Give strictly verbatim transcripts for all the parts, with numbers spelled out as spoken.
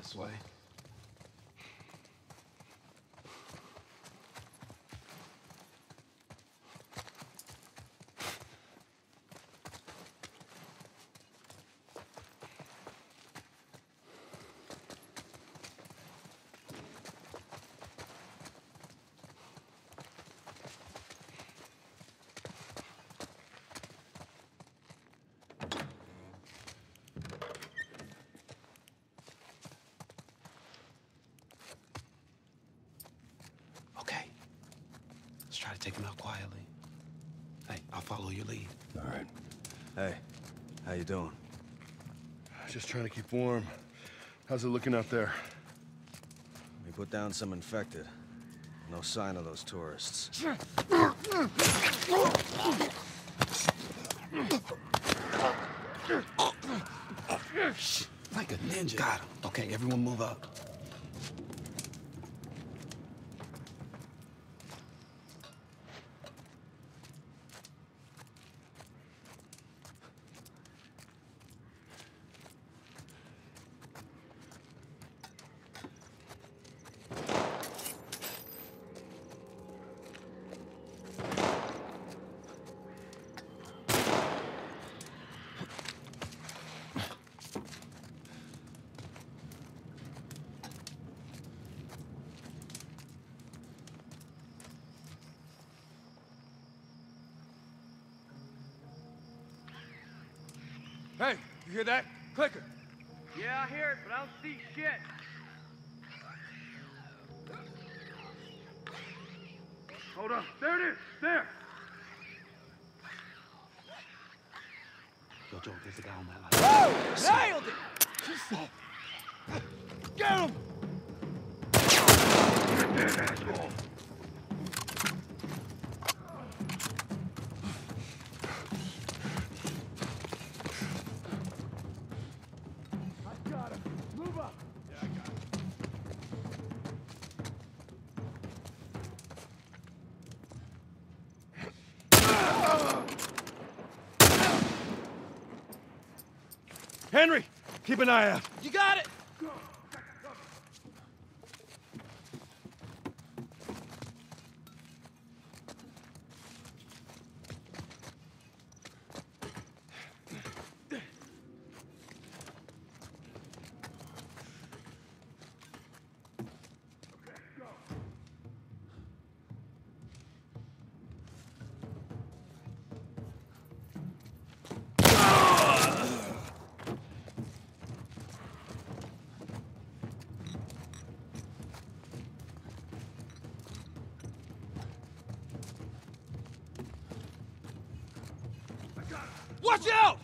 this way. Try to take him out quietly. Hey, I'll follow your lead. All right. Hey, how you doing? Just trying to keep warm. How's it looking out there? We put down some infected. No sign of those tourists. Like a ninja. Got him. Okay, everyone move up. Hey, you hear that? Clicker. Yeah, I hear it, but I don't see shit. Hold on. There it is. There. Yo, Joe, there's a guy on that line. Whoa! Nailed it! Get him! Get that asshole. Henry, keep an eye out. You got it! Watch out!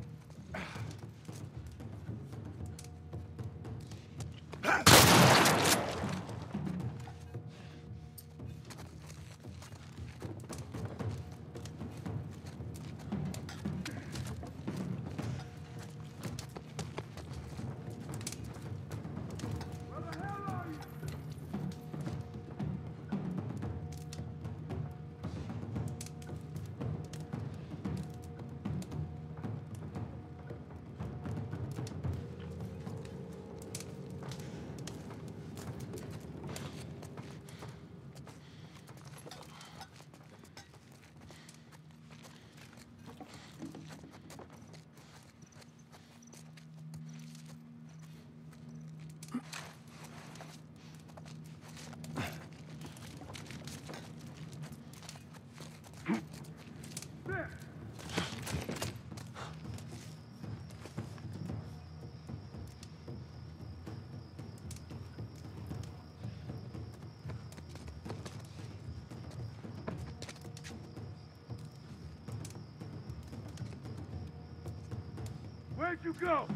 Where'd you go?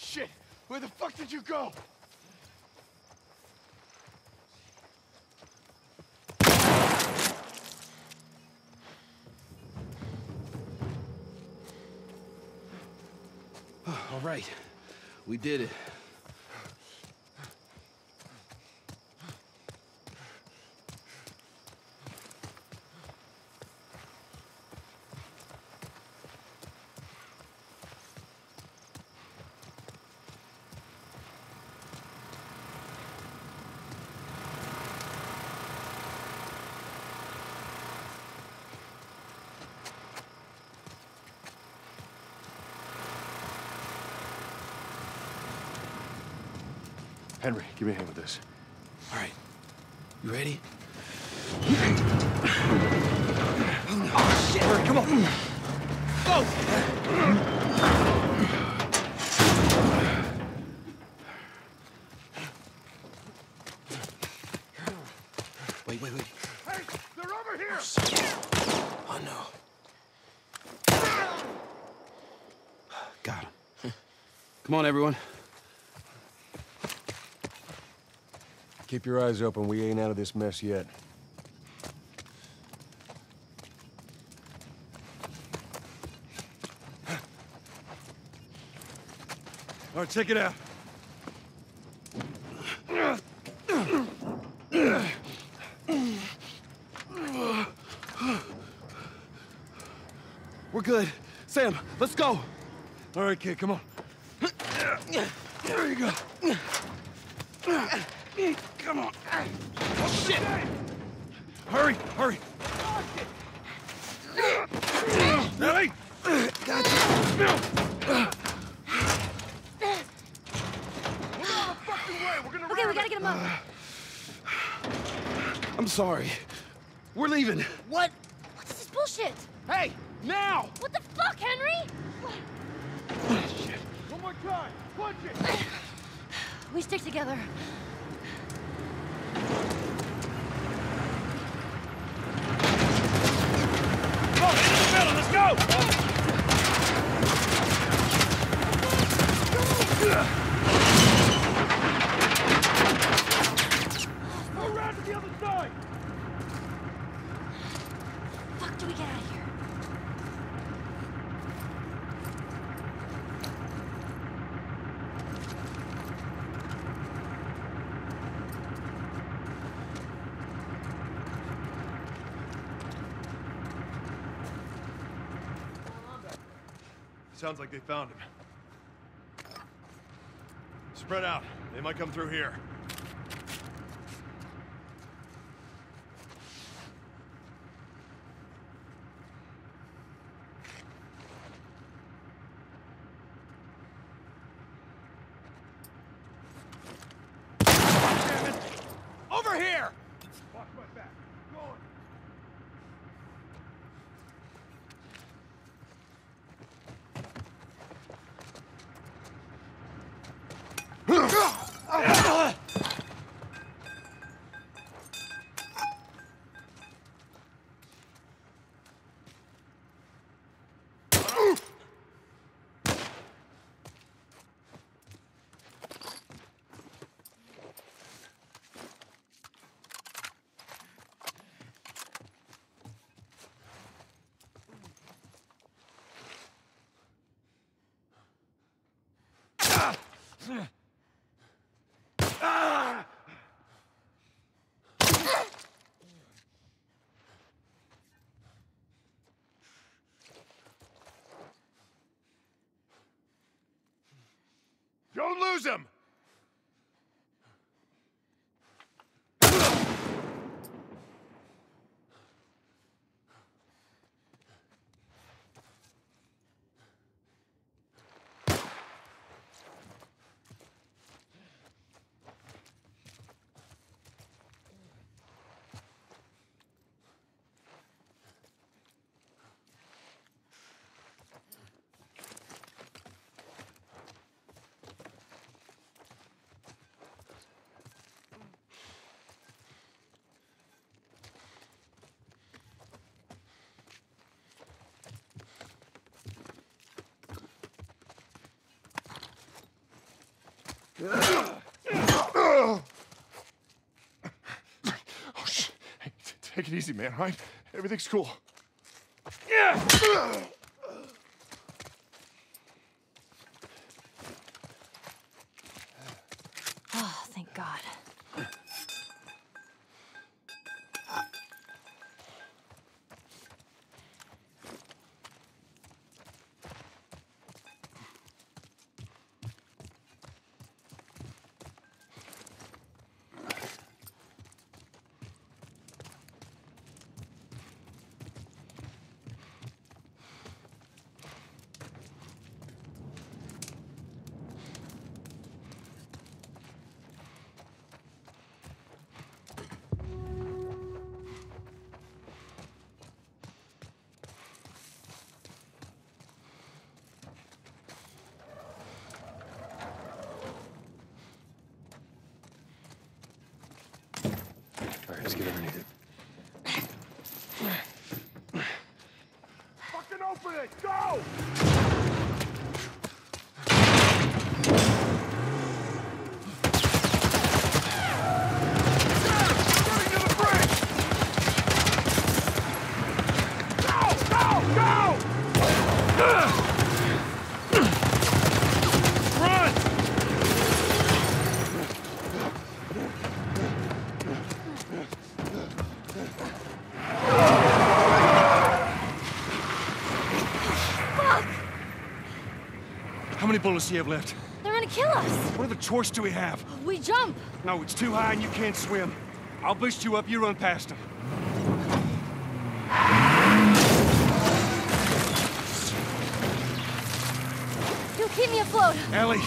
Shit! Where the fuck did you go? All right, we did it. Henry, give me a hand with this. All right, you ready? Oh, shit! Hurry, come on! Go! Wait, wait, wait. Hey, they're over here! Oh, no. Got him. Come on, everyone. Keep your eyes open. We ain't out of this mess yet. All right, check it out. We're good. Sam, let's go. All right, kid, come on. There you go. Come on. Oh, shit! Hurry, hurry! Ready? Okay, we gotta get him up. I'm sorry. We're leaving. What? What's this bullshit? Hey, now! What the fuck, Henry? Shit. One more time, punch it! We stick together. Come on, into the middle, let's go! Go around to the other side! Fuck, do we get out of here? Sounds like they found him. Spread out. They might come through here. Damn it! Over here! Watch my back. Go on. Ah! Don't lose him! Oh, shit. Hey, t- take it easy, man, all right? Everything's cool. Yeah. Oh, thank God. All right, let's get underneath it. Fucking open it! Go! How many bullets do you have left? They're gonna kill us. What other choice do we have? We jump. No, it's too high and you can't swim. I'll boost you up, you run past them. You'll keep me afloat. Ellie!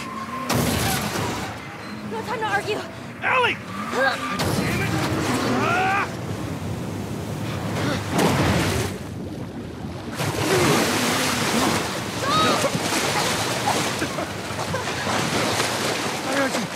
No time to argue. Ellie! Damn it! Ah! I got you.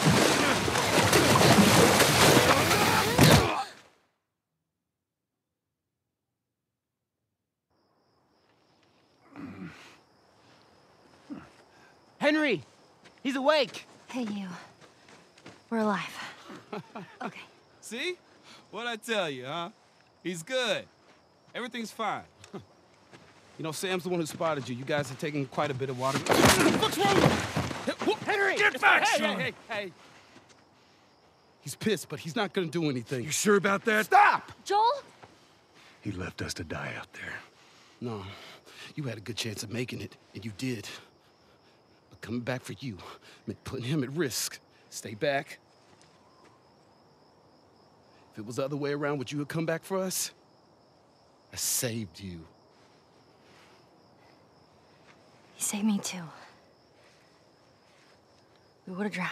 Henry! He's awake! Hey, you. We're alive. Okay. See? What'd I tell you, huh? He's good. Everything's fine. You know, Sam's the one who spotted you. You guys are taking quite a bit of water. What's wrong with you? Henry! Get back, hey, son! Hey, hey, hey! He's pissed, but he's not gonna do anything. You sure about that? Stop! Joel? He left us to die out there. No, you had a good chance of making it, and you did. But coming back for you meant putting him at risk. Stay back. If it was the other way around, would you have come back for us? I saved you. He saved me too. We would have drowned.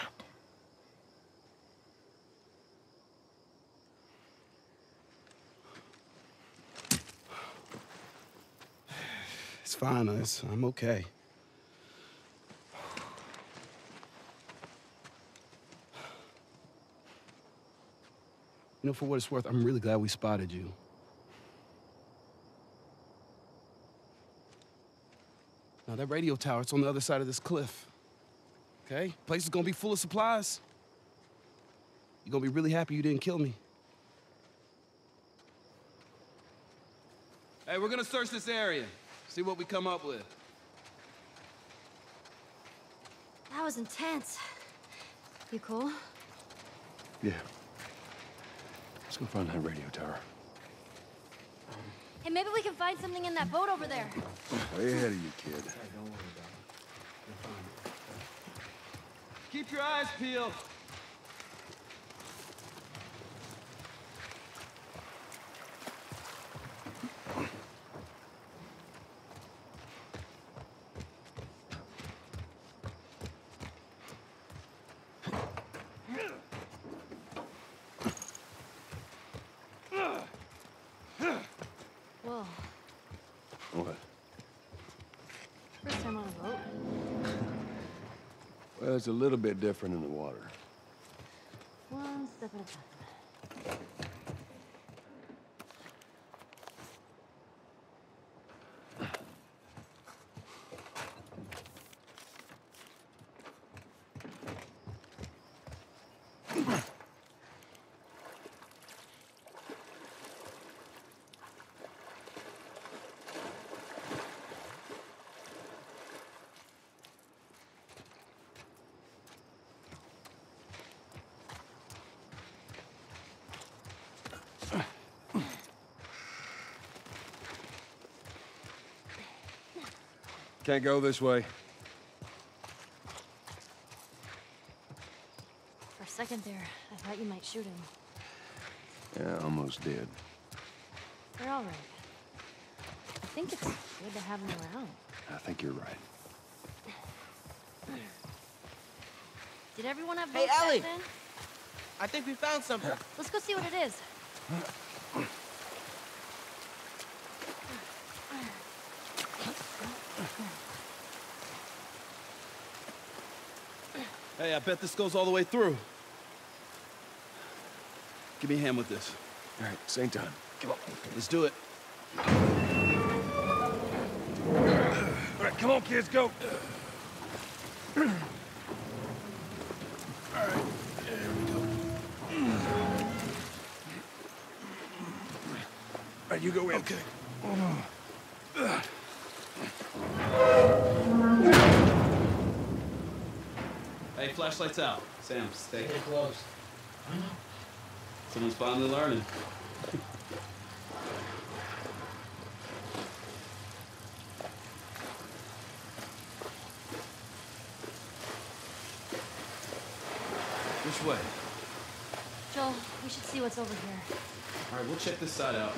It's fine, Us. I'm okay. You know, for what it's worth, I'm really glad we spotted you. Now, that radio tower, it's on the other side of this cliff. Okay? Place is gonna be full of supplies. You're gonna be really happy you didn't kill me. Hey, we're gonna search this area. See what we come up with. That was intense. You cool? Yeah. Let's go find that radio tower. Hey, maybe we can find something in that boat over there. Way ahead of you, kid. Keep your eyes peeled. Whoa. What? First time on a boat. Well, it's a little bit different in the water. One step at a time. Can't go this way. For a second there, I thought you might shoot him. Yeah, almost did. They're all right. I think it's good to have them around. I think you're right. Did everyone have Hey, boats Ellie! back then? I think we found something. Let's go see what it is. Hey, I bet this goes all the way through. Give me a hand with this. All right, same time. Come on. Let's do it. All right, come on, kids, go. All right, there we go. All right, you go in. Okay. Hey, flashlight's out. Sam, stay close. Someone's finally learning. Which way? Joel, we should see what's over here. All right, we'll check this side out.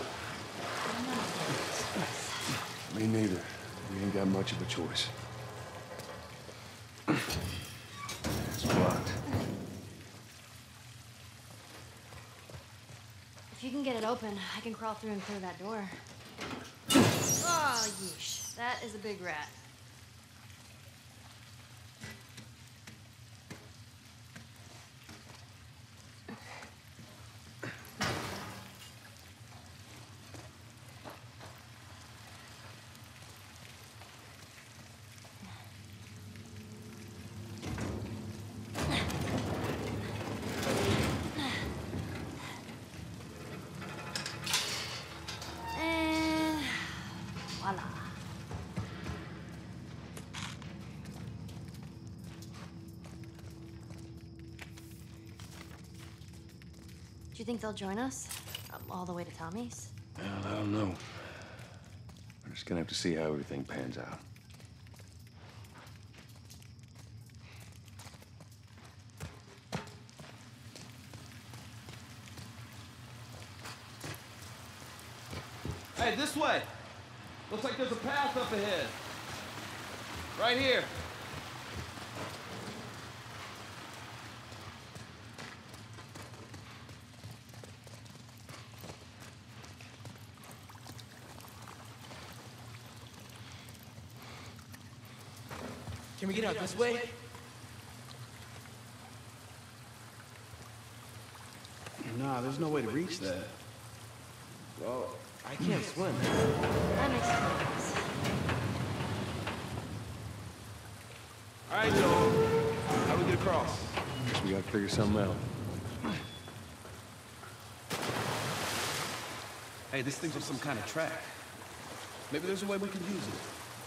Me neither. We ain't got much of a choice. It's blocked. If you can get it open, I can crawl through and clear that door. Oh, yeesh. That is a big rat. And voila. Do you think they'll join us? Um, all the way to Tommy's? Well, I don't know. We're just gonna have to see how everything pans out. Hey, this way. Looks like there's a path up ahead. Right here. Can we get out this way? Nah, there's no way to reach that. Well, I can't swim. That makes sense. All right, Joel. How do we get across? Guess we gotta figure something out. Hey, this thing's on some kind of track. Maybe there's a way we can use it.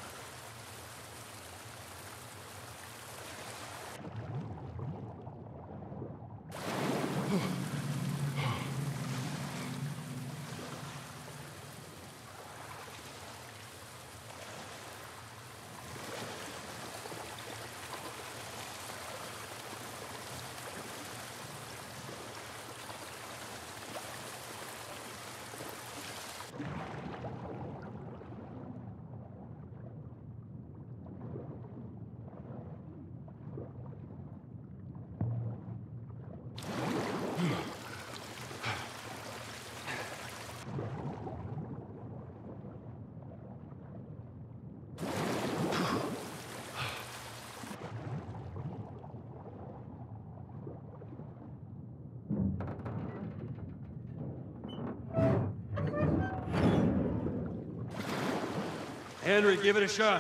Henry, give it a shot.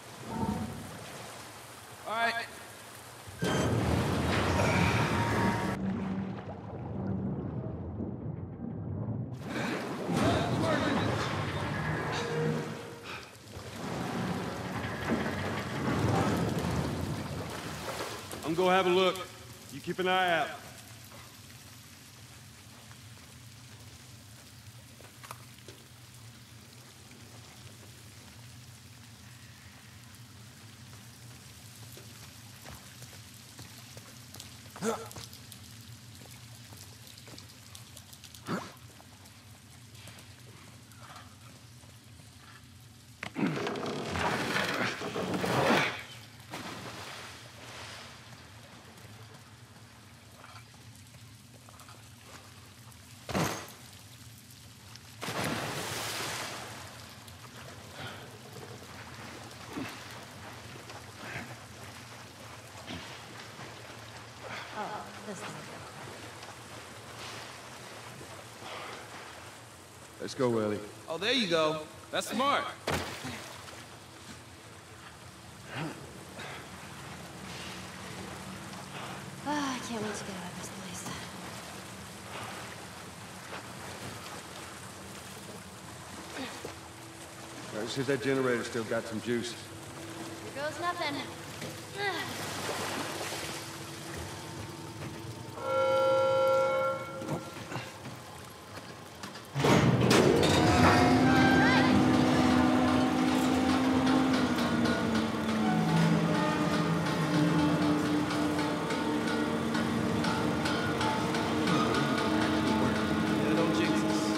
All right. I'm gonna have a look. You keep an eye out. Oh, this is it. Let's go, Ellie. Oh, there you go. That's smart. Ah, I can't wait to get out of this place. All right, see if that generator's still got some juice. Here goes nothing. Yeah, don't jinx us.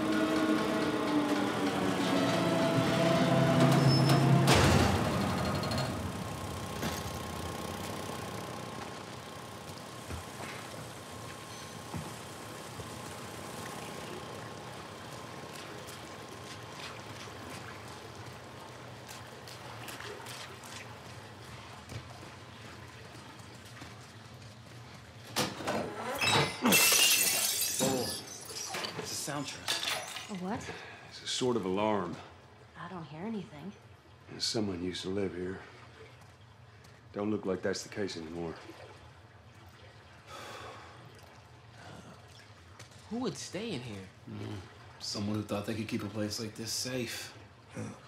It's a sound trust. A what? It's a sort of alarm. I don't hear anything. Someone used to live here. Don't look like that's the case anymore. Who would stay in here? Someone who thought they could keep a place like this safe.